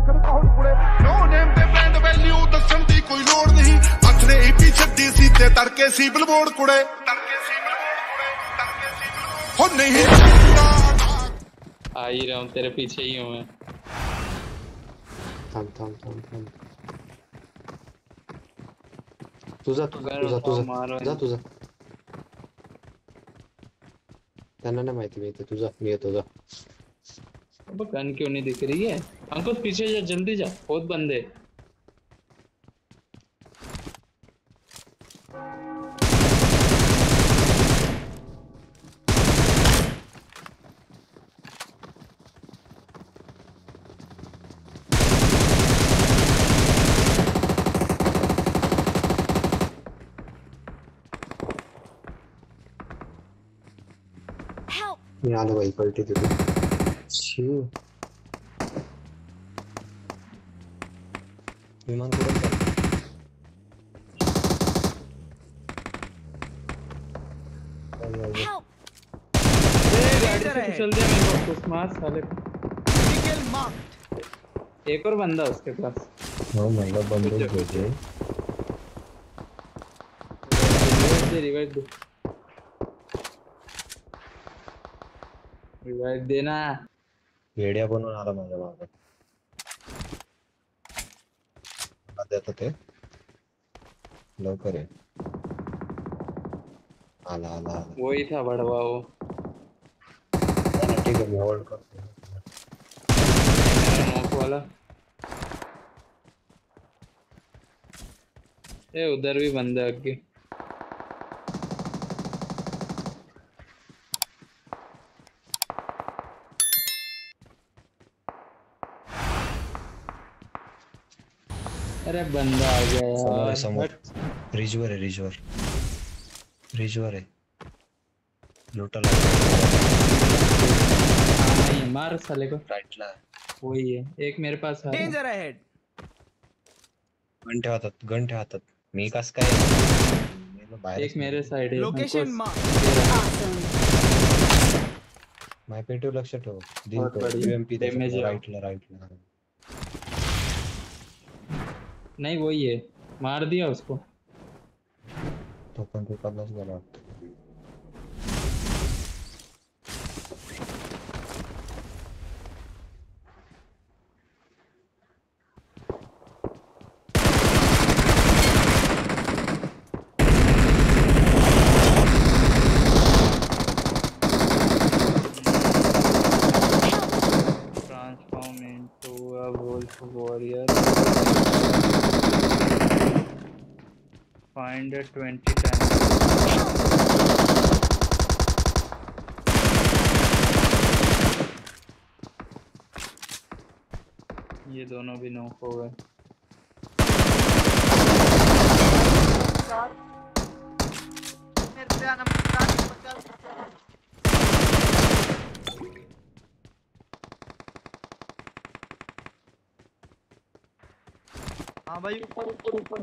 ਦੇਖਣ ਕੌਣ ਕੁੜੇ ਨੋ ਨੇਮ ਤੇ ਬ੍ਰਾਂਡ ਵੈਲਿਊ ਦੱਸਣ ਦੀ ਕੋਈ ਲੋੜ ਨਹੀਂ ਅਥਰੇ ਈਪੀ ਛੱਡੀ ਸੀ ਤੇ ਤੜਕੇ ਸੀ ਬਿਲਬੋਰਡ ਕੁੜੇ हो नहीं आ ही रहा हूँ तेरे पीछे ही हूँ मैं थांब तुझा त्यांना नाही माहिती मी इथे तुझा मी येतो जा अब गन क्यों नहीं दिख रही है अंकुश पीछे जा जल्दी जा बहुत बंदे मी आलो भाई पलटी तिथे विमान कुठे चल दिया मेरे को कुछ मार साले एक और बंदा उसके पास हाँ मेरा बंदूक भेजे रिवाइव देना वेड्या बनवून आला माझ्या मागे देत होते लवकर आहे आला वही था बड़वा वो ठीक है मैं होल्ड करते हैं नॉक वाला ये उधर भी बंदा आगे अरे बंदा आ गया यार समोर रिजवर है लूटा नहीं मार साले को राइटला वही है एक मेरे पास है डेंजर अहेड गन ठेवतात मी कस काय एक मेरे साइड है लोकेशन माय पेटो लक्ष ठेव दिन यूएमपी राइटला नहीं वही है मार दिया उसको तो पण तो कदलाच गेला transform into a wolf warrior Find 20 times. ये दोनों भी नॉक हो गए हाँ भाई ऊपर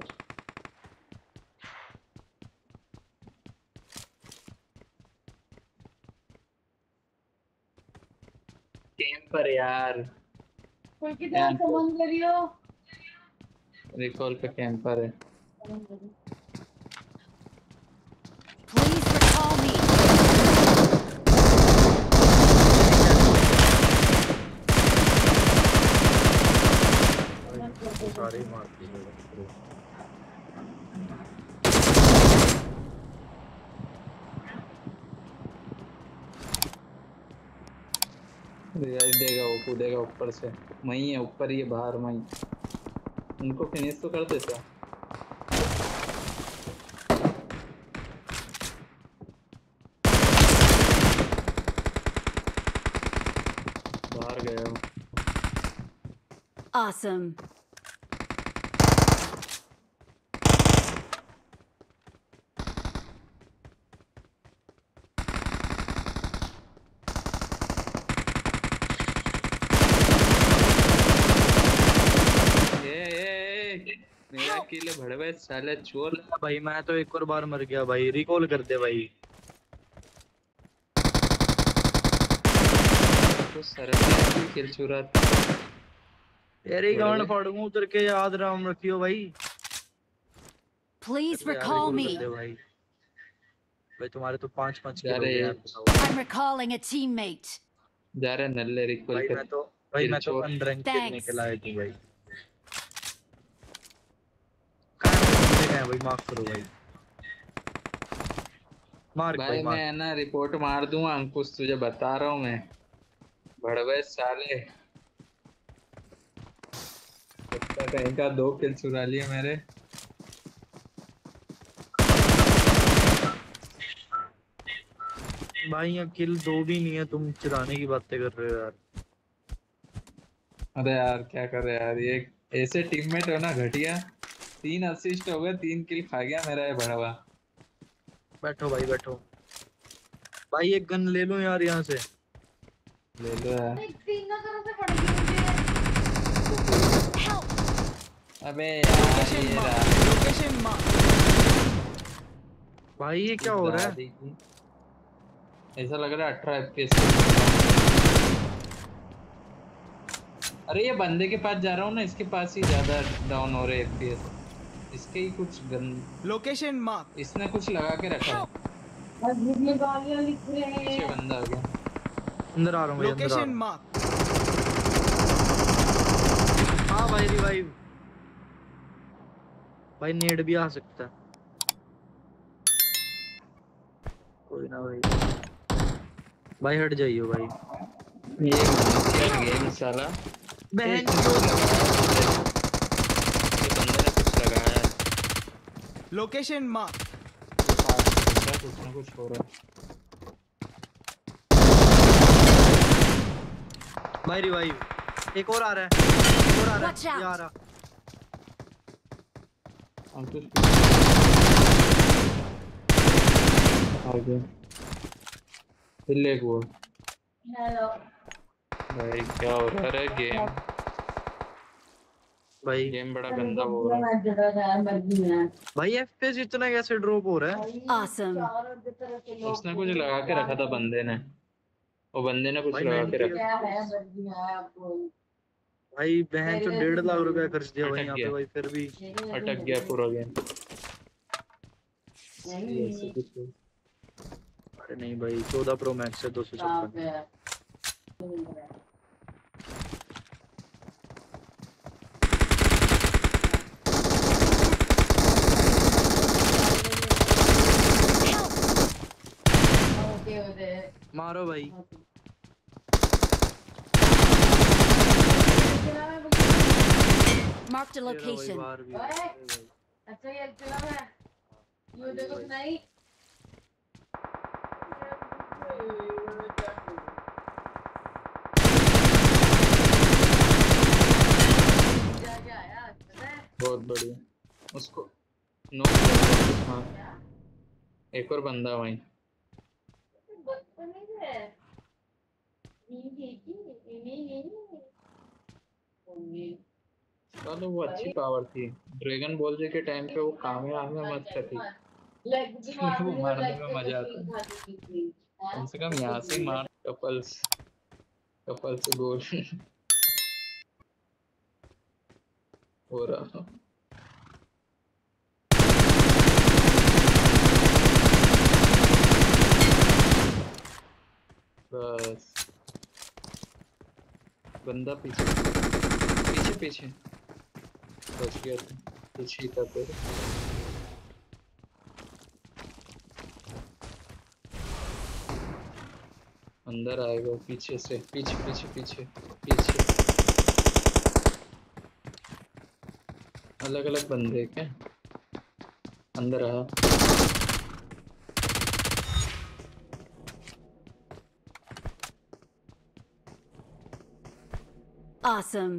पर यार कोई कितना समझ करियो रिकॉल पे कैंपर है Please recall me. सारी मारती है रिवाइव देगा वो कूदेगा ऊपर से वहीं है ऊपर ही बाहर वहीं उनको फिनिश तो कर देता बाहर गया वो Awesome. मेरा किल भड़वे साले चोर भाई मैं तो एक और बार मर गया भाई रिकॉल कर दे भाई तो सर किल चुरा तेरी गांड फाड़ूंगा उतर के, याद राम रखियो भाई। Please यार, recall recall me. कर दे भाई। भाई तुम्हारे तो 5-5 जा किलो हो रहे गए यार, बताओ। I'm recalling a teammate. जा रहे नल्ले रिकॉल भाई कर। मैं तो किल अनरैंक Thanks. खेलने के लायक हूँ भाई। कहाँ है भाई, माफ करो भाई। मार्क भाई भाई मार्क। मैं ना रिपोर्ट मार दूंगा अंकुश, तुझे बता रहा हूँ मैं। भड़वे साले, कुत्ता कहीं का 2 किल चुरा लिए मेरे। भाई यहाँ किल 2 भी नहीं है, तुम चिढ़ाने की बातें कर रहे हो यार। अरे यार क्या करे यार, ये ऐसे टीममेट हो ना घटिया। 3 असिस्ट हो गए, 3 किल खा गया मेरा ये भड़वा। बैठो भाई बैठो। भाई एक गन ले लो यार यहाँ से। ले लो यार। तीनों तरफ से पड़ गई मुझे। Help. अबे यार ये रहा। Location mark. भाई ये क्या हो रहा है? दादी की। ऐसा लग रहा है 18 FPS। अरे ये बंदे के पास जा रहा हूँ ना, इसके पास ही ज्यादा डाउन हो रहे FPS। इसके ही कुछ गन। Location mark. इसने कुछ लगा के रखा है। बस में गालियां लिख रहे हैं। पीछे बंदा आ गया। अंदर आ रहा हूँ भाई, अंदर आ रहा लोकेशन हूँ। मार्क। हाँ भाई रिवाइव। भाई नेड भी आ सकता है। कोई ना भाई। भाई हट जाइयो भाई। ये क्या गेम साला। बहन कुछ लगाया ये बंदे ने, कुछ लगाया है। Location mark. कुछ ना कुछ हो रहा है। भाई रिवाइव। एक और आ रहा है, एक और आ रहा Watch है, out. ये आ रहा। अंकुश आ गया। हिल एक वो। हेलो। भाई क्या हो रहा है गेम। भाई गेम बड़ा गंदा हो रहा है। भाई एफपीएस इतना कैसे ड्रॉप हो रहा है? Awesome. उसने कुछ लगा के रखा था बंदे ने। वो बंदे ने कुछ भाई लगा के 90 रखा। भाई बहन चो 1.5 लाख रुपया खर्च दिया भाई अटक यहाँ गया। पे भाई, फिर भी। अटक गया पूरा गेम। ऐसे कुछ हो। अरे नहीं भाई 14 प्रो मैक्स है 256। मारो भाई। Marked a ये रहा भाई, location. बाहर भी है। अच्छा ये फिल्म है। ये देखो नहीं। बहुत बढ़िया। उसको नो। हाँ एक और बंदा वहीं। चलो वो अच्छी पावर थी। ड्रैगन बॉल जी के टाइम पे वो कामयाब मत करती। वो मारने में मजा आता। कम से कम यहाँ से मार। कपल्स गोल हो रहा। बस बंदा पीछे पीछे पीछे बच गया था। पीछे ही था तेरे। अंदर आएगा पीछे से। पीछे पीछे पीछे पीछे। अलग अलग बंदे क्या। अंदर आ। Awesome.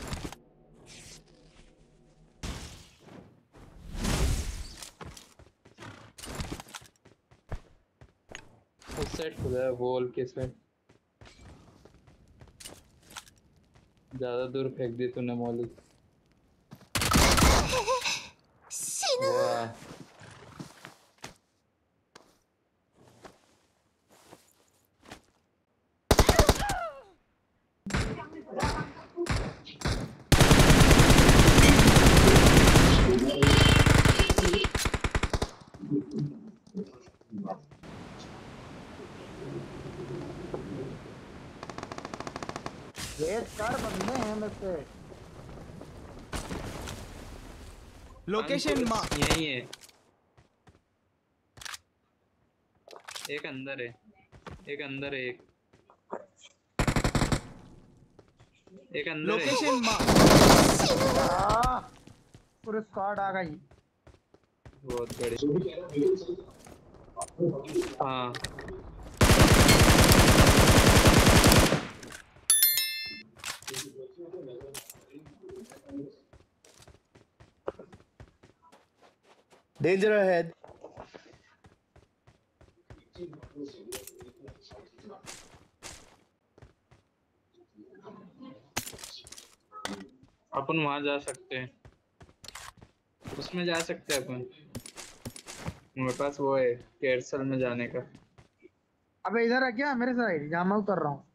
उस साइड खुदा है, वॉल के साइड। ज्यादा दूर फेंक दी तूने मौली। वाह ये 4 बंदे हैं मेरे पे। Location marked. यही है, एक अंदर है, एक अंदर है, एक अंदर है। Location marked. पूरे स्क्वाड आ गई। बहुत बड़ी। हाँ डेंजर अहेड। अपन वहां जा सकते हैं, उसमें जा सकते हैं अपन। मेरे पास वो है केरसल में जाने का। अबे इधर आ क्या मेरे साइड, जहाँ मैं उतर रहा हूँ।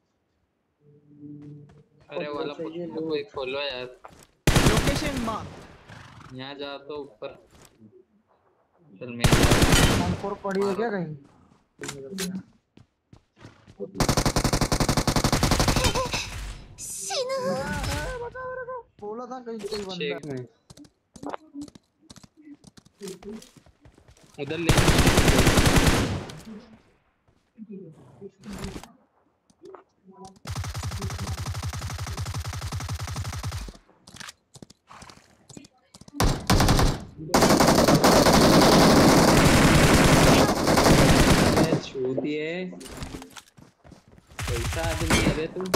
अरे वाला कोई खोलो यार। Location marked. यहाँ जा तो ऊपर। चल मैं M4 पड़ी है क्या कहीं? बोला था कहीं कोई बंदा है। उधर ले। छू दिए। कैसा आदमी है रे तू?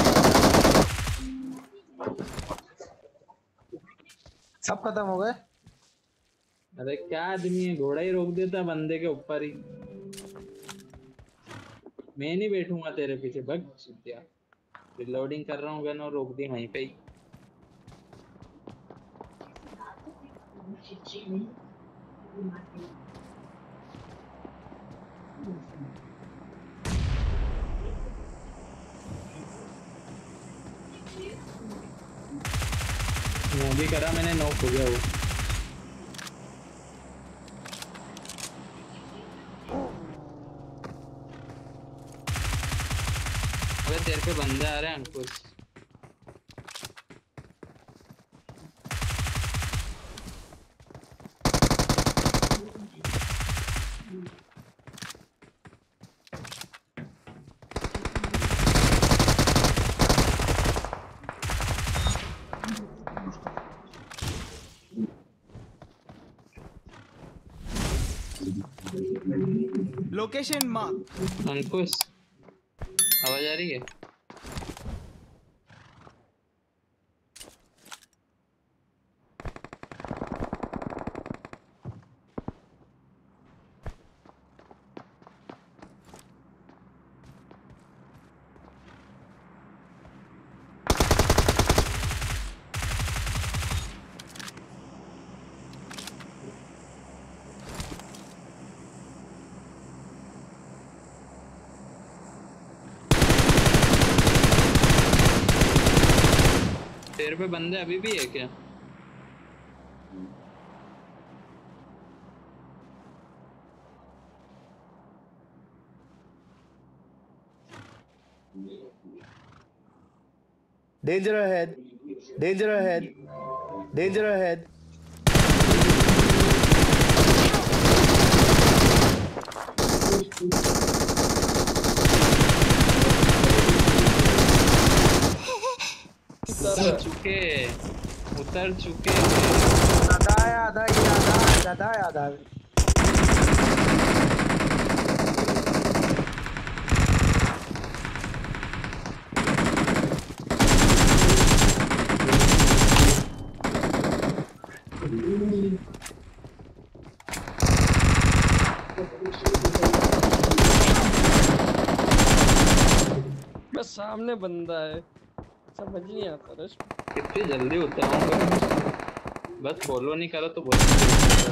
सब खत्म हो गए। अरे क्या आदमी है, घोड़ा ही रोक देता बंदे के ऊपर ही। मैं नहीं बैठूंगा तेरे पीछे, भग चुतिया। रिलोडिंग कर रहा हूँ गन और रोक दी वहीं पे ही। वो भी करा मैंने, नॉक हो गया वो। अबे तेरे पे बंदे आ रहे हैं अंकुश। Location marked. अंकुश आवाज आ रही है? तेरे पे बंदे अभी भी है क्या? Danger ahead, danger ahead, danger ahead. उतर चुके, उतर चुके। आधा। बस सामने बंदा है, समझ नहीं आता रश। कितनी जल्दी उतराऊंगा, बस फॉलो नहीं करो तो बहुत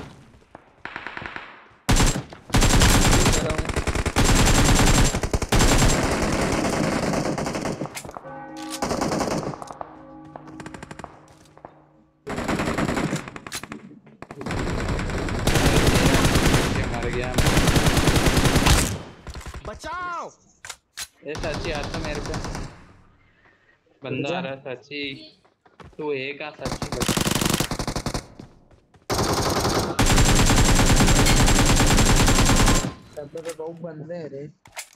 मर गया। बचाओ। ये सच्ची आता मेरे पे। बंदा आ रहा है सची। तू एक आ सची। सब तो बहुत बंदे हैं रे।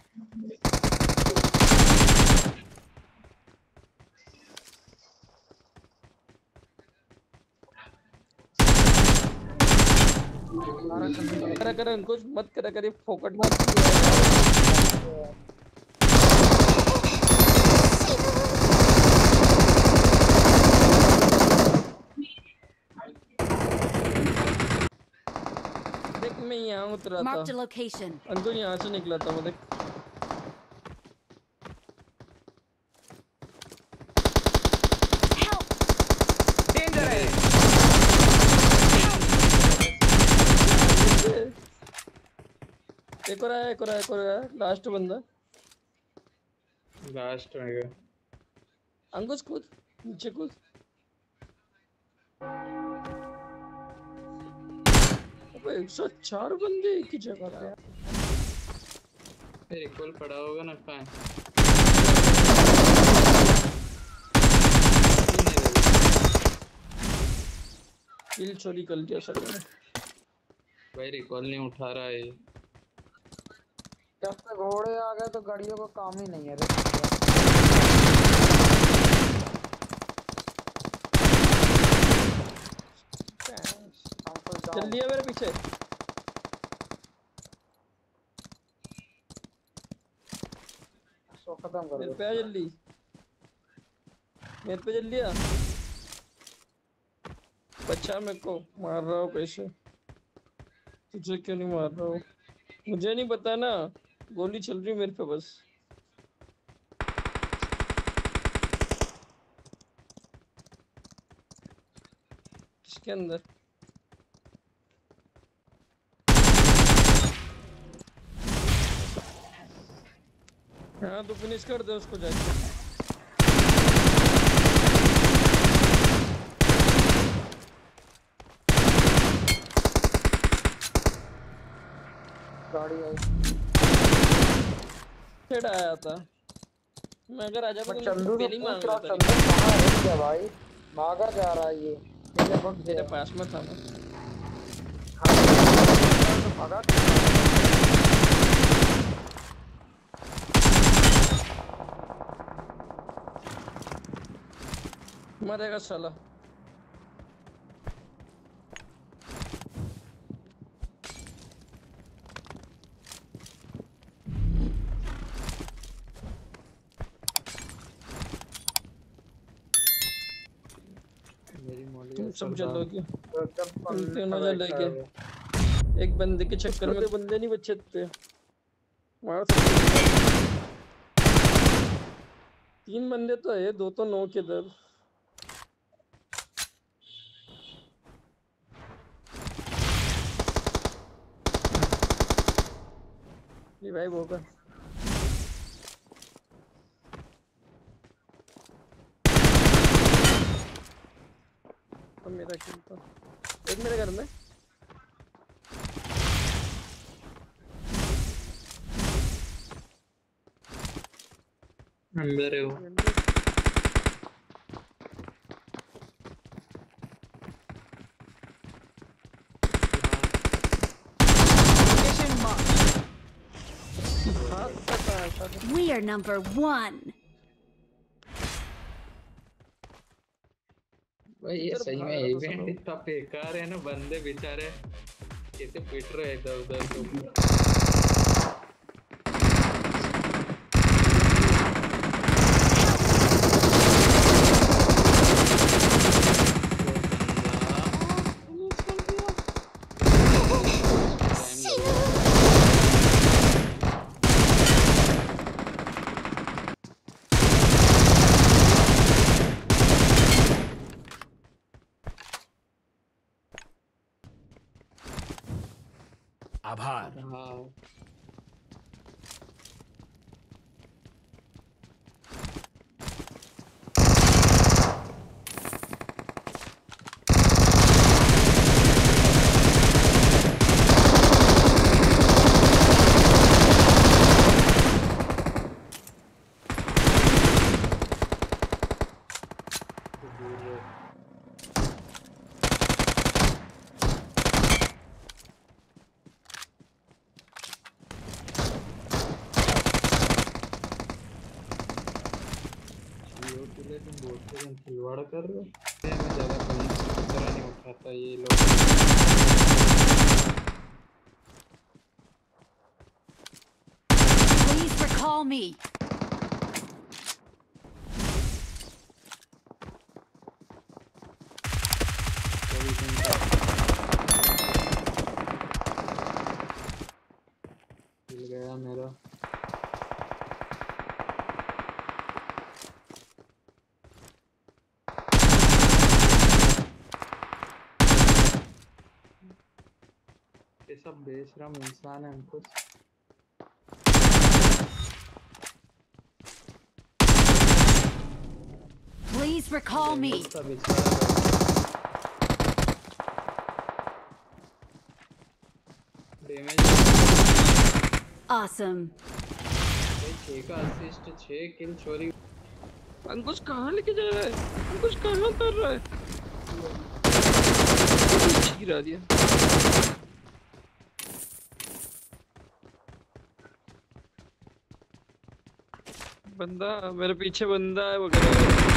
करा कुछ मत करा करिए फोकट मत। देख मैं यहाँ उतरा था। Marked a location. अंकुर यहाँ से निकला था मैं देख। डेंजर है। एक और आया लास्ट बंदा। लास्ट में गया। अंकुश कूद नीचे कूद। अबे 104 बंदे एक ही जगह पे। फिर रिकॉल पड़ा होगा ना कहाँ है? किल चोरी कर लिया सर ने। भाई रिकॉल नहीं उठा रहा है। जब से घोड़े आ गए तो गाड़ियों का काम ही नहीं है रे। चल दिया मेरे पीछे। सो खत्म कर मेरे दो। पे आ जल्दी। मेरे पे जल्दी आ। बच्चा मेरे को मार रहा हो कैसे? तुझे क्यों नहीं मार रहा हो? मुझे नहीं पता ना। गोली चल रही मेरे पे बस। इसके अंदर हाँ तो फिनिश कर दे उसको जाके। गाड़ी आई। हेड आया था। मैं अगर आ जाता तो चंदू पहले ही मांग चंदू लेता। कहाँ है क्या भाई? भागा जा रहा है ये। मेरे वक्त तेरे पास में था ना। भागा। मरेगा साला। तुम सब जलोगे। तुम तीनों जलोगे। एक बंदे के चक्कर में बंदे नहीं बचते। मार सकते। 3 बंदे तो है, 2 तो नो के दर। रिवाइव होगा। अब मेरा किल था। एक मेरे घर में। अंदर है वो। Location marked. We are number 1. भाई ये सही में इवेंट इतना बेकार है ना। बंदे बेचारे कैसे पिट रहे इधर उधर तो। आभार। हाँ तुम बहुत से खिलवाड़ कर रहे हो। मैं ज्यादा पुलिस की तरह नहीं उठाता ये लोग। Please recall me. मिल गया मेरा। ये सब बेशरम इंसान है हमको। Please recall me. सब बेचारा डैमेज। Awesome. 6 का असिस्ट, 6 किल चोरी। अंकुश कहाँ लेके जा रहा है? अंकुश कहाँ कर रहा है? गिरा दिया। बंदा मेरे पीछे बंदा है वगैरह।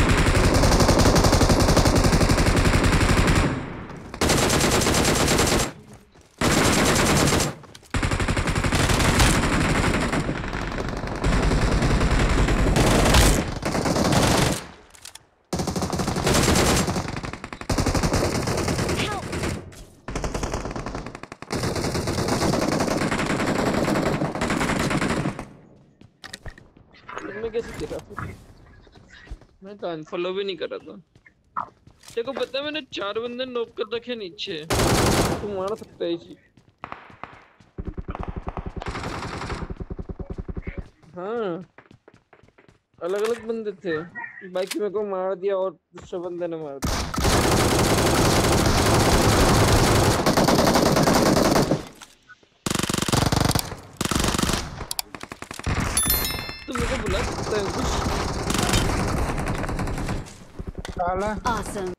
कैसे गिरा? मैं तो अनफॉलो भी नहीं कर रहा था। देखो पता है मैंने 4 बंदे नॉक कर रखे नीचे। तू मार सकता है इसी। हाँ अलग अलग बंदे थे। बाकी मेरे को मार दिया और दूसरे बंदे ने मार दिया। तुम मेरे को बुला सकते हो कुछ? Awesome.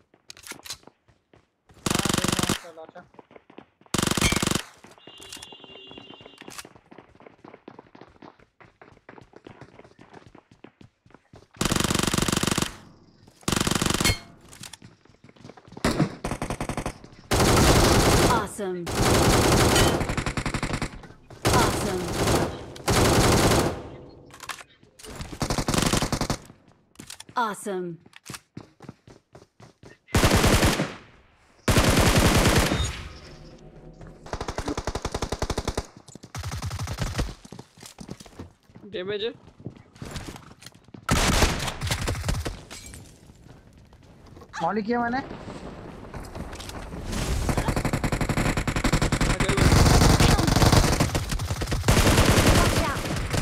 Awesome. Awesome. Awesome. Damage है। मॉली किया मैंने। Watch out.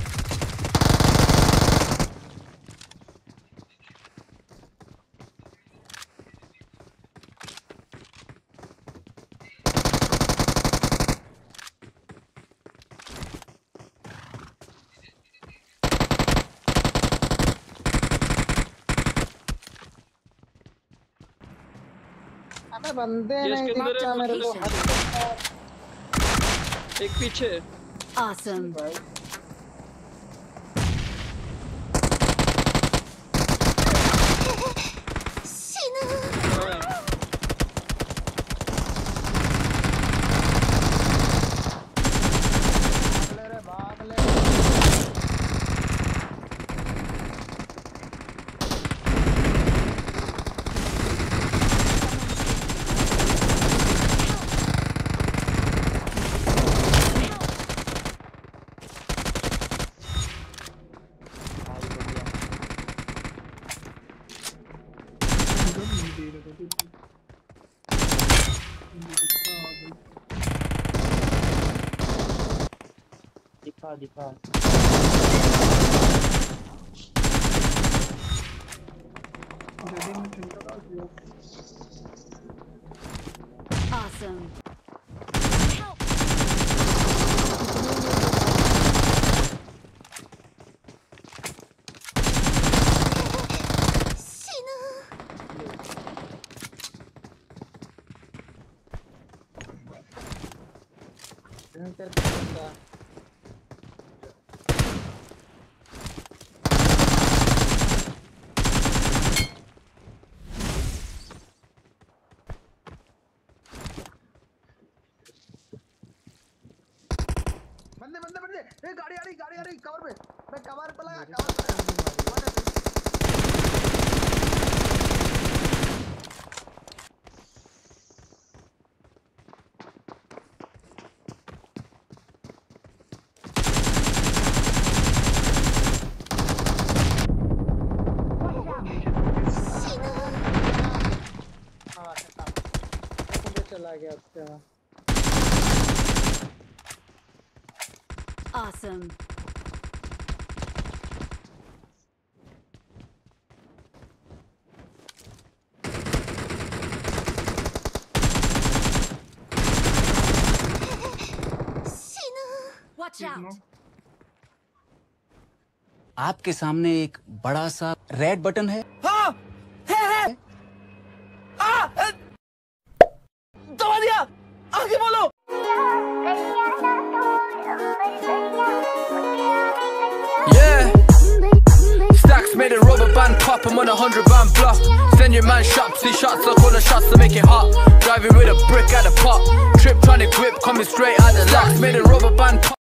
अबे बंदे ये नहीं इसके अंदर दिखता है, मेरे को। एक पीछे। Awesome. भाग ले रे, भाग ले। दिखा दिखा। Awesome. Help. बंदे बंदे बंदे, ए गाड़ी आ रही कवर पे, मैं कवर पे लगा, कवर पे। चला गया अच्छा। Awesome. Watch out. आपके सामने एक बड़ा सा रेड बटन है। हाँ, है। दबा दिया, आगे बोलो। Yeah, Stacks made a rubber band pop, I'm on 100 band bluff. Send your man shots, see shots, I call the shots to make it hot. Driving with a brick at a pop, trip trying to grip, coming straight out the Stacks made a rubber band pop.